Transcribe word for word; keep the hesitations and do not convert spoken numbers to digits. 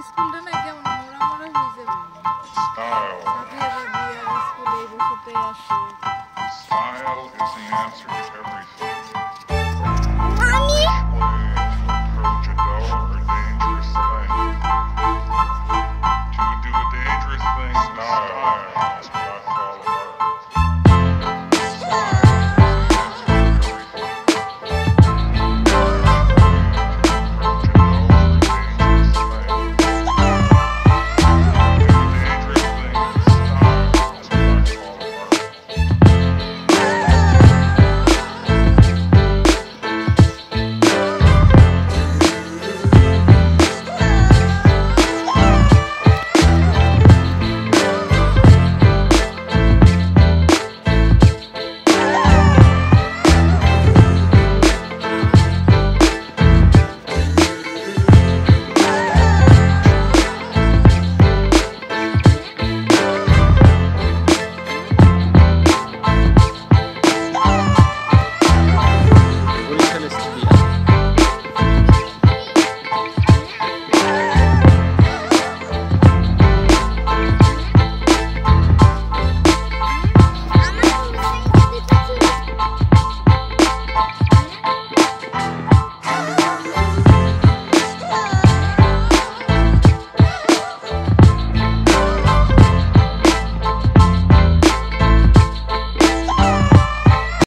স্কুলটা না কেমন মোড়া মোড়া হয়ে যাবে ছাত্রীরা বিয়ে স্কুলে বসতে আসে Style is the answer to everything.